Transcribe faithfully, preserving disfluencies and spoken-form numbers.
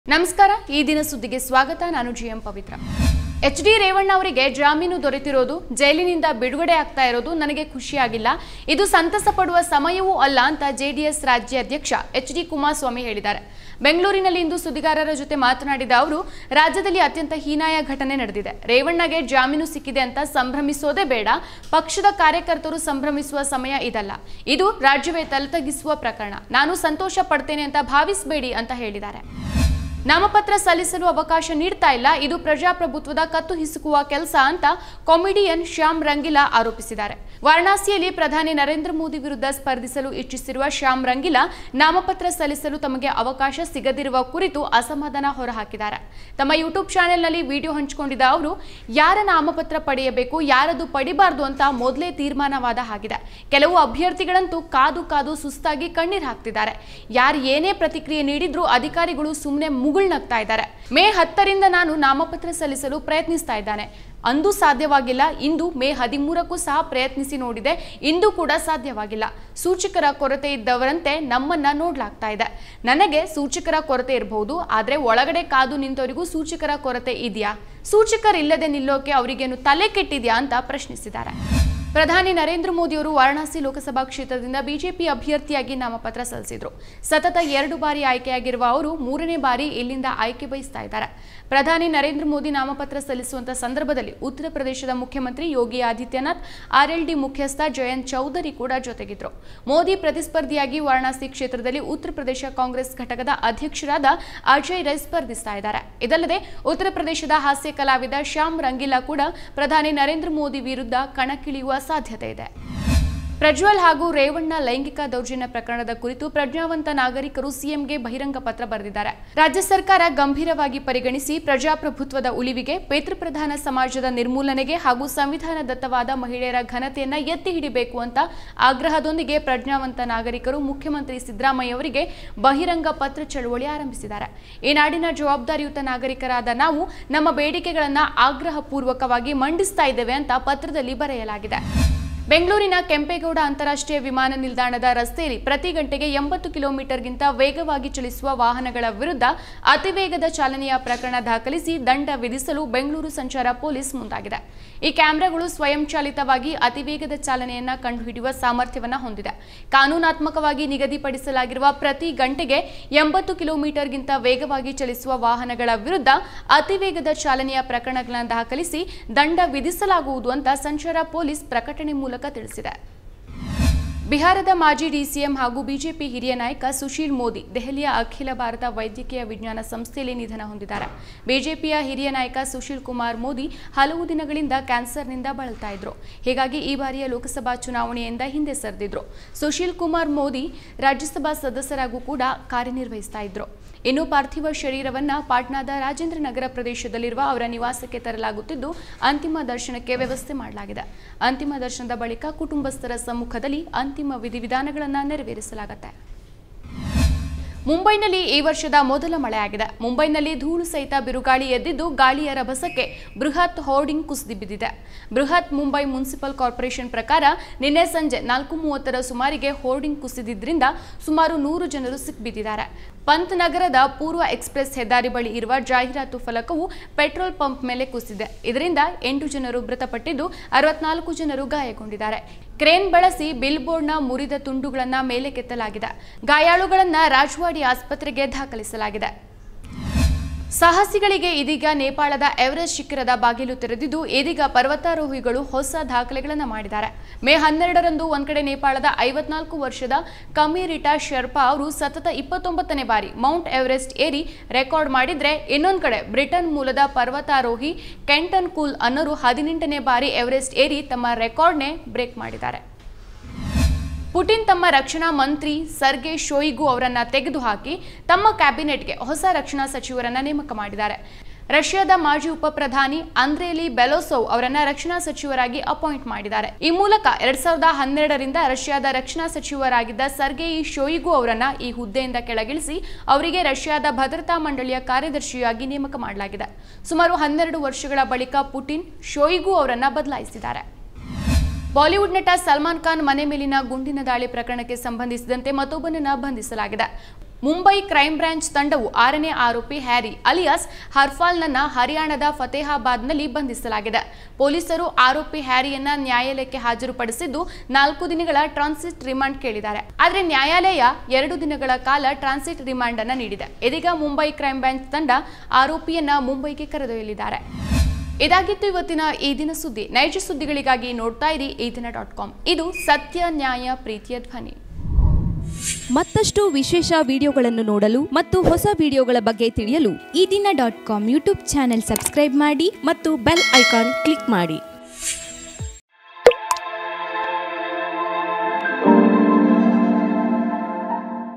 ನಮಸ್ಕಾರ ಈ ದಿನ ಸುದ್ದಿಗೆ ಸ್ವಾಗತ ನಾನು GM Pavithra H D Revanna ಅವರಿಗೆ ಜಾಮೀನು ದೊರೆತಿರೋದು ಜೈಲಿನಿಂದ ಬಿಡುಗಡೆ ಆಗ್ತಾ ಇರೋದು ನನಗೆ ಖುಷಿಯಾಗಿಲ್ಲ ಇದು ಸಂತಸ ಪಡುವ ಸಮಯವೂ ಅಲ್ಲ ಅಂತ ಜೆಡಿಎಸ್ ರಾಜ್ಯಾಧ್ಯಕ್ಷ ಎಚ್ ಡಿ ಕುಮಾರಸ್ವಾಮಿ ಹೇಳಿದ್ದಾರೆ ಬೆಂಗಳೂರಿನಲ್ಲಿ ಇಂದು ಸುದ್ದಿಗಾರರ ಜೊತೆ ಮಾತನಾಡಿದ ಅವರು ರಾಜ್ಯದಲ್ಲಿ ಅತ್ಯಂತ ಹೀನಾಯ ಘಟನೆ ನಡೆದಿದೆ ರೇವಣ್ಣಗೆ ಜಾಮೀನು ಸಿಕ್ಕಿದೆ ಅಂತ ಸಂಭ್ರಮಿಸೋದೇ ಬೇಡ ಪಕ್ಷದ ಕಾರ್ಯಕರ್ತರು ಸಂಭ್ರಮಿಸುವ ಸಮಯ ಇದಲ್ಲ ಇದು ರಾಜ್ಯವೇ ತಲೆತಗ್ಗಿಸುವ ಪ್ರಕರಣ ನಾನು ಸಂತೋಷ ಪಡ್ತೇನೆ ಅಂತ ಭಾವಿಸಬೇಡಿ ಅಂತ ಹೇಳಿದ್ದಾರೆ ನಾಮಪತ್ರ ಸಲ್ಲಿಸಲು ಅವಕಾಶ ನೀಡ್ತಾ ಇಲ್ಲ ಇದು ಪ್ರಜಾಪ್ರಭುತ್ವದ ಕತ್ತು ಹಿಸುಕುವ ಕೆಲಸ ಅಂತ ಕಾಮಿಡಿಯನ್ ಶ್ಯಾಮ್ ರಂಗಿಲಾ ಆರೋಪಿಸಿದ್ದಾರೆ ವಾರಣಾಸಿಯಲ್ಲಿ ಪ್ರಧಾನಿ ನರೇಂದ್ರ ಮೋದಿ ವಿರುದ್ಧ ಸ್ಪರ್ಧಿಸಲು ಇಚ್ಛಿಸಿರುವ ಶ್ಯಾಮ್ ರಂಗಿಲಾ ನಾಮಪತ್ರ ಸಲ್ಲಿಸಲು ತಮಗೆ ಅವಕಾಶ ಸಿಗದಿರುವ ಕುರಿತು ಅಸಮಾಧಾನ ಹೊರಹಾಕಿದ್ದಾರೆ ತಮ್ಮ ಯೂಟ್ಯೂಬ್ ಚಾನೆಲ್ನಲ್ಲಿ ವಿಡಿಯೋ ಹಂಚಿಕೊಂಡಿದ್ದ ಅವರು ಯಾರ ನಾಮಪತ್ರ ಪಡೆಯಬೇಕು ಯಾರದು ಪಡಿಬಾರದು ಅಂತ ಮೊದಲೇ ತೀರ್ಮಾನವಾದ ಹಾಗಿದೆ ಕೆಲವು ಅಭ್ಯರ್ಥಿಗಳಂತೂ ಕಾದು ಕಾದು ಸುಸ್ತಾಗಿ ಕಣ್ಣೀರು ಹಾಕ್ತಿದ್ದಾರೆ ಯಾರು ಏನೇ ಪ್ರತಿಕ್ರಿಯೆ ನೀಡಿದ್ರೂ ಅಧಿಕಾರಿಗಳು ಸುಮ್ಮನೆ ಮುಗುಳ್ನಗ್ತಾ ಇದ್ದಾರೆ ಮೇ ಹತ್ತರಿಂದ ನಾನು ನಾಮಪತ್ರ ಸಲ್ಲಿಸಲು ಪ್ರಯತ್ನಿಸ್ತಾ ಇದ್ದಾನೆ ಅಂದು ಸಾಧ್ಯವಾಗಿಲ್ಲ ಇಂದು ಮೇ ಹದಿಮೂರಕ್ಕೂ ಸಹ ಪ್ರಯತ್ನಿಸಿ ನೋಡಿದೆ ಇಂದು ಕೂಡ ಸಾಧ್ಯವಾಗಿಲ್ಲ ಸೂಚಕರ ಕೊರತೆ ಇದ್ದವರಂತೆ ನಮ್ಮನ್ನ ನೋಡ್ಲಾಗ್ತಾ ಇದೆ ನನಗೆ ಸೂಚಕರ ಕೊರತೆ ಇರಬಹುದು ಆದ್ರೆ ಒಳಗಡೆ ಕಾದು ನಿಂತವರಿಗೂ ಸೂಚಕರ ಕೊರತೆ ಇದೆಯಾ ಸೂಚಕರಿಲ್ಲದೆ ನಿಲ್ಲೋಕೆ ಅವರಿಗೇನು ತಲೆ ಕೆಟ್ಟಿದ್ಯಾ ಅಂತ ಪ್ರಶ್ನಿಸಿದ್ದಾರೆ ಪ್ರಧಾನಿ ನರೇಂದ್ರ ಮೋದಿ ಅವರು ವಾರಣಾಸಿ ಲೋಕಸಭಾ ಕ್ಷೇತ್ರದಿಂದ ಬಿಜೆಪಿ ಅಭ್ಯರ್ಥಿಯಾಗಿ ನಾಮಪತ್ರ ಸಲ್ಲಿಸಿದ್ರು ಸತತ ಎರಡು ಬಾರಿ ಆಯ್ಕೆಯಾಗಿರುವ ಅವರು ಮೂರನೇ ಬಾರಿ ಇಲ್ಲಿಂದ ಆಯ್ಕೆ ಬಯಸ್ತಾ ಇದ್ದಾರೆ ಪ್ರಧಾನಿ ನರೇಂದ್ರ ಮೋದಿ ನಾಮಪತ್ರ ಸಲ್ಲಿಸುವಂತ ಸಂದರ್ಭದಲ್ಲಿ ಉತ್ತರ ಪ್ರದೇಶದ ಮುಖ್ಯಮಂತ್ರಿ ಯೋಗಿ ಆದಿತ್ಯನಾಥ್ ಆರ್ಎಲ್ಡಿ ಮುಖ್ಯಸ್ಥ ಜಯಂತ್ ಚೌಧರಿ ಕೂಡ ಜೊತೆಗಿದ್ರು ಮೋದಿ ಪ್ರತಿಸ್ಪರ್ಧಿಯಾಗಿ ವಾರಣಾಸಿ ಕ್ಷೇತ್ರದಲ್ಲಿ ಉತ್ತರ ಪ್ರದೇಶ ಕಾಂಗ್ರೆಸ್ ಘಟಕದ ಅಧ್ಯಕ್ಷರಾದ ಅಜಯ್ ರೈ ಸ್ಪರ್ಧಿಸ್ತಾ ಇದ್ದಾರೆ ಇದಲ್ಲದೆ ಉತ್ತರ ಪ್ರದೇಶದ ಹಾಸ್ಯ ಕಲಾವಿದ ಶ್ಯಾಮ್ ರಂಗಿಲಾ ಕೂಡ ಪ್ರಧಾನಿ ನರೇಂದ್ರ ಮೋದಿ ವಿರುದ್ಧ ಕಣಕ್ಕಿಳಿಯುವ ಸಾಧ್ಯತೆ ಇದೆ ಪ್ರಜ್ವಲ್ ಹಾಗೂ ರೇವಣ್ಣ ಲೈಂಗಿಕ ದೌರ್ಜನ್ಯ ಪ್ರಕರಣದ ಕುರಿತು ಪ್ರಜ್ಞಾವಂತ ನಾಗರಿಕರು ಸಿಎಂಗೆ ಬಹಿರಂಗ ಪತ್ರ ಬರೆದಿದ್ದಾರೆ ರಾಜ್ಯ ಸರ್ಕಾರ ಗಂಭೀರವಾಗಿ ಪರಿಗಣಿಸಿ ಪ್ರಜಾಪ್ರಭುತ್ವದ ಉಳಿವಿಗೆ ಪಿತೃಪ್ರಧಾನ ಸಮಾಜದ ನಿರ್ಮೂಲನೆಗೆ ಹಾಗೂ ಸಂವಿಧಾನದತ್ತವಾದ ಮಹಿಳೆಯರ ಘನತೆಯನ್ನ ಎತ್ತಿ ಹಿಡಿಬೇಕು ಅಂತ ಆಗ್ರಹದೊಂದಿಗೆ ಪ್ರಜ್ಞಾವಂತ ನಾಗರಿಕರು ಮುಖ್ಯಮಂತ್ರಿ ಸಿದ್ದರಾಮಯ್ಯ ಅವರಿಗೆ ಬಹಿರಂಗ ಪತ್ರ ಚಳವಳಿ ಆರಂಭಿಸಿದ್ದಾರೆ ಈ ನಾಡಿನ ಜವಾಬ್ದಾರಿಯುತ ನಾಗರಿಕರಾದ ನಾವು ನಮ್ಮ ಬೇಡಿಕೆಗಳನ್ನ ಆಗ್ರಹಪೂರ್ವಕವಾಗಿ ಮಂಡಿಸ್ತಾ ಇದ್ದೇವೆ ಅಂತ ಪತ್ರದಲ್ಲಿ ಬರೆಯಲಾಗಿದೆ ಬೆಂಗಳೂರಿನ ಕೆಂಪೇಗೌಡ ಅಂತಾರಾಷ್ಟ್ರೀಯ ವಿಮಾನ ನಿಲ್ದಾಣದ ರಸ್ತೆಯಲ್ಲಿ ಪ್ರತಿ ಗಂಟೆಗೆ ಎಂಬತ್ತು ಕಿಲೋಮೀಟರ್ಗಿಂತ ವೇಗವಾಗಿ ಚಲಿಸುವ ವಾಹನಗಳ ವಿರುದ್ಧ ಅತಿವೇಗದ ಚಾಲನೆಯ ಪ್ರಕರಣ ದಾಖಲಿಸಿ ದಂಡ ವಿಧಿಸಲು ಬೆಂಗಳೂರು ಸಂಚಾರ ಪೊಲೀಸ್ ಮುಂದಾಗಿದೆ ಈ ಕ್ಯಾಮೆರಾಗಳು ಸ್ವಯಂಚಾಲಿತವಾಗಿ ಅತಿವೇಗದ ಚಾಲನೆಯನ್ನ ಕಂಡುಹಿಡಿಯುವ ಸಾಮರ್ಥ್ಯವನ್ನು ಹೊಂದಿದೆ ಕಾನೂನಾತ್ಮಕವಾಗಿ ನಿಗದಿಪಡಿಸಲಾಗಿರುವ ಪ್ರತಿ ಗಂಟೆಗೆ ಎಂಬತ್ತು ಕಿಲೋಮೀಟರ್ಗಿಂತ ವೇಗವಾಗಿ ಚಲಿಸುವ ವಾಹನಗಳ ವಿರುದ್ಧ ಅತಿವೇಗದ ಚಾಲನೆಯ ಪ್ರಕರಣಗಳನ್ನು ದಾಖಲಿಸಿ ದಂಡ ವಿಧಿಸಲಾಗುವುದು ಅಂತ ಸಂಚಾರ ಪೊಲೀಸ್ ಪ್ರಕಟಣೆ ಮೂಲಕ ತಿಳಿಸಿದೆ ಬಿಹಾರದ ಮಾಜಿ ಡಿಸಿಎಂ ಹಾಗೂ ಬಿಜೆಪಿ ಹಿರಿಯ ನಾಯಕ ಸುಶೀಲ್ ಮೋದಿ ದೆಹಲಿಯ ಅಖಿಲ ಭಾರತ ವೈದ್ಯಕೀಯ ವಿಜ್ಞಾನ ಸಂಸ್ಥೆಯಲ್ಲಿ ನಿಧನ ಹೊಂದಿದ್ದಾರೆ ಬಿಜೆಪಿಯ ಹಿರಿಯ ನಾಯಕ ಸುಶೀಲ್ ಕುಮಾರ್ ಮೋದಿ ಹಲವು ದಿನಗಳಿಂದ ಕ್ಯಾನ್ಸರ್ನಿಂದ ಬಳಲ್ತಾ ಇದ್ರು ಹೀಗಾಗಿ ಈ ಬಾರಿಯ ಲೋಕಸಭಾ ಚುನಾವಣೆಯಿಂದ ಹಿಂದೆ ಸರಿದಿದ್ರು ಸುಶೀಲ್ ಕುಮಾರ್ ಮೋದಿ ರಾಜ್ಯಸಭಾ ಸದಸ್ಯರಾಗೂ ಕೂಡ ಕಾರ್ಯನಿರ್ವಹಿಸ್ತಾ ಇದ್ರು ಇನ್ನು ಪಾರ್ಥಿವ ಶರೀರವನ್ನ ಪಾಟ್ನಾದ ರಾಜೇಂದ್ರ ನಗರ ಪ್ರದೇಶದಲ್ಲಿರುವ ಅವರ ನಿವಾಸಕ್ಕೆ ತರಲಾಗುತ್ತಿದ್ದು ಅಂತಿಮ ದರ್ಶನಕ್ಕೆ ವ್ಯವಸ್ಥೆ ಮಾಡಲಾಗಿದೆ ಅಂತಿಮ ದರ್ಶನದ ಬಳಿಕ ಕುಟುಂಬಸ್ಥರ ಸಮ್ಮುಖದಲ್ಲಿ ಅಂತಿಮ ವಿಧಿವಿಧಾನಗಳನ್ನು ನೆರವೇರಿಸಲಾಗುತ್ತೆ ಮುಂಬೈನಲ್ಲಿ ಈ ವರ್ಷದ ಮೊದಲ ಮಳೆಯಾಗಿದೆ ಮುಂಬೈನಲ್ಲಿ ಧೂಳು ಸಹಿತ ಬಿರುಗಾಳಿ ಎದ್ದಿದ್ದು ಗಾಳಿಯ ರಭಸಕ್ಕೆ ಬೃಹತ್ ಹೋರ್ಡಿಂಗ್ ಕುಸಿದು ಬಿದ್ದಿದೆ ಬೃಹತ್ ಮುಂಬೈ ಮುನ್ಸಿಪಲ್ ಕಾರ್ಪೊರೇಷನ್ ಪ್ರಕಾರ ನಿನ್ನೆ ಸಂಜೆ ನಾಲ್ಕು ಮೂವತ್ತರ ಸುಮಾರಿಗೆ ಹೋರ್ಡಿಂಗ್ ಕುಸಿದಿದ್ದರಿಂದ ಸುಮಾರು ನೂರು ಜನರು ಸಿಕ್ಕಿಬಿದ್ದಿದ್ದಾರೆ ಪಂತ್ ನಗರದ ಪೂರ್ವ ಎಕ್ಸ್ಪ್ರೆಸ್ ಹೆದ್ದಾರಿ ಬಳಿ ಇರುವ ಜಾಹೀರಾತು ಫಲಕವು ಪೆಟ್ರೋಲ್ ಪಂಪ್ ಮೇಲೆ ಕುಸಿದೆ ಇದರಿಂದ ಎಂಟು ಜನರು ಮೃತಪಟ್ಟಿದ್ದು ಅರವತ್ನಾಲ್ಕು ಜನರು ಗಾಯಗೊಂಡಿದ್ದಾರೆ ಕ್ರೇನ್ ಬಳಸಿ ಬಿಲ್ ಬೋರ್ಡ್ನ ಮುರಿದ ತುಂಡುಗಳನ್ನು ಮೇಲೆ ಕೆತ್ತಲಾಗಿದೆ ಗಾಯಾಳುಗಳನ್ನು ರಾಜವಾಡಿ ಆಸ್ಪತ್ರೆಗೆ ದಾಖಲಿಸಲಾಗಿದೆ ಸಾಹಸಿಗಳಿಗೆ ಇದೀಗ ನೇಪಾಳದ ಎವರೆಸ್ಟ್ ಶಿಖರದ ಬಾಗಿಲು ತೆರೆದಿದ್ದು ಇದೀಗ ಪರ್ವತಾರೋಹಿಗಳು ಹೊಸ ದಾಖಲೆಗಳನ್ನು ಮಾಡಿದ್ದಾರೆ ಮೇ ಹನ್ನೆರಡರಂದು ಒಂದ್ ಕಡೆ ನೇಪಾಳದ ಐವತ್ನಾಲ್ಕು ವರ್ಷದ ಕಮಿರಿಟಾ ಶೆರ್ಪಾ ಅವರು ಸತತ ಇಪ್ಪತ್ತೊಂಬತ್ತನೇ ಬಾರಿ ಮೌಂಟ್ ಎವರೆಸ್ಟ್ ಏರಿ ರೆಕಾರ್ಡ್ ಮಾಡಿದ್ರೆ ಇನ್ನೊಂದು ಕಡೆ ಬ್ರಿಟನ್ ಮೂಲದ ಪರ್ವತಾರೋಹಿ ಕೆಂಟನ್ ಕೂಲ್ ಅನ್ನೋರು ಹದಿನೆಂಟನೇ ಬಾರಿ ಎವರೆಸ್ಟ್ ಏರಿ ತಮ್ಮ ರೆಕಾರ್ಡ್ನೇ ಬ್ರೇಕ್ ಮಾಡಿದ್ದಾರೆ ಪುಟಿನ್ ತಮ್ಮ ರಕ್ಷಣಾ ಮಂತ್ರಿ ಸರ್ಗೆ ಶೋಯಿಗು ಅವರನ್ನ ತೆಗೆದುಹಾಕಿ ತಮ್ಮ ಕ್ಯಾಬಿನೆಟ್ಗೆ ಹೊಸ ರಕ್ಷಣಾ ಸಚಿವರನ್ನ ನೇಮಕ ಮಾಡಿದ್ದಾರೆ ರಷ್ಯಾದ ಮಾಜಿ ಉಪ ಪ್ರಧಾನಿ ಅಂದ್ರೇಲಿ ಬೆಲೋಸೋವ್ ಅವರನ್ನ ರಕ್ಷಣಾ ಸಚಿವರಾಗಿ ಅಪಾಯಿಂಟ್ ಮಾಡಿದ್ದಾರೆ ಈ ಮೂಲಕ ಎರಡ್ ಸಾವಿರದ ಹನ್ನೆರಡರಿಂದ ರಷ್ಯಾದ ರಕ್ಷಣಾ ಸಚಿವರಾಗಿದ್ದ ಸರ್ಗೆಯಿ ಶೋಯಿಗು ಅವರನ್ನ ಈ ಹುದ್ದೆಯಿಂದ ಕೆಳಗಿಳಿಸಿ ಅವರಿಗೆ ರಷ್ಯಾದ ಭದ್ರತಾ ಮಂಡಳಿಯ ಕಾರ್ಯದರ್ಶಿಯಾಗಿ ನೇಮಕ ಮಾಡಲಾಗಿದೆ ಸುಮಾರು ಹನ್ನೆರಡು ವರ್ಷಗಳ ಬಳಿಕ ಪುಟಿನ್ ಶೋಯಿಗು ಅವರನ್ನ ಬದಲಾಯಿಸಿದ್ದಾರೆ ಬಾಲಿವುಡ್ ನಟ ಸಲ್ಮಾನ್ ಖಾನ್ ಮನೆ ಮೇಲಿನ ಗುಂಡಿನ ದಾಳಿ ಪ್ರಕರಣಕ್ಕೆ ಸಂಬಂಧಿಸಿದಂತೆ ಮತ್ತೊಬ್ಬನನ್ನ ಬಂಧಿಸಲಾಗಿದೆ ಮುಂಬೈ ಕ್ರೈಂ ಬ್ರಾಂಚ್ ತಂಡವು ಆರನೇ ಆರೋಪಿ ಹ್ಯಾರಿ ಅಲಿಯಾಸ್ ಹರ್ಫಾಲ್ನನ್ನ ಹರಿಯಾಣದ ಫತೇಹಾಬಾದ್ನಲ್ಲಿ ಬಂಧಿಸಲಾಗಿದೆ. ಪೊಲೀಸರು ಆರೋಪಿ ಹ್ಯಾರಿಯನ್ನ ನ್ಯಾಯಾಲಯಕ್ಕೆ ಹಾಜರುಪಡಿಸಿದ್ದು ನಾಲ್ಕು ದಿನಗಳ ಟ್ರಾನ್ಸಿಟ್ ರಿಮಾಂಡ್ ಕೇಳಿದ್ದಾರೆ. ಆದರೆ ನ್ಯಾಯಾಲಯ ಎರಡು ದಿನಗಳ ಕಾಲ ಟ್ರಾನ್ಸಿಟ್ ರಿಮಾಂಡ್ ಅನ್ನು ನೀಡಿದೆ. ಇದೀಗ ಮುಂಬೈ ಕ್ರೈಂ ಬ್ರಾಂಚ್ ತಂಡ ಆರೋಪಿಯನ್ನ ಮುಂಬೈಗೆ ಕರೆದೊಯ್ಯಲಿದ್ದಾರೆ. ಇದಾಗಿತ್ತು ಇವತ್ತಿನ ಈ ದಿನ ಸುದ್ದಿ. ನೈಜ ಸುದ್ದಿಗಳಿಗಾಗಿ ನೋಡ್ತಾ ಇರಿ ಈ ದಿನ ಡಾಟ್ ಕಾಮ್. ಇದು ಸತ್ಯ, ನ್ಯಾಯ, ಪ್ರೀತಿಯ ಧ್ವನಿ. ಮತ್ತಷ್ಟು ವಿಶೇಷ ವಿಡಿಯೋಗಳನ್ನು ನೋಡಲು ಮತ್ತು ಹೊಸ ವಿಡಿಯೋಗಳ ಬಗ್ಗೆ ತಿಳಿಯಲು ಈ ದಿನ dot com YouTube channel subscribe ಮಾಡಿ ಮತ್ತು ಬೆಲ್ ಐಕಾನ್ ಕ್ಲಿಕ್ ಮಾಡಿ.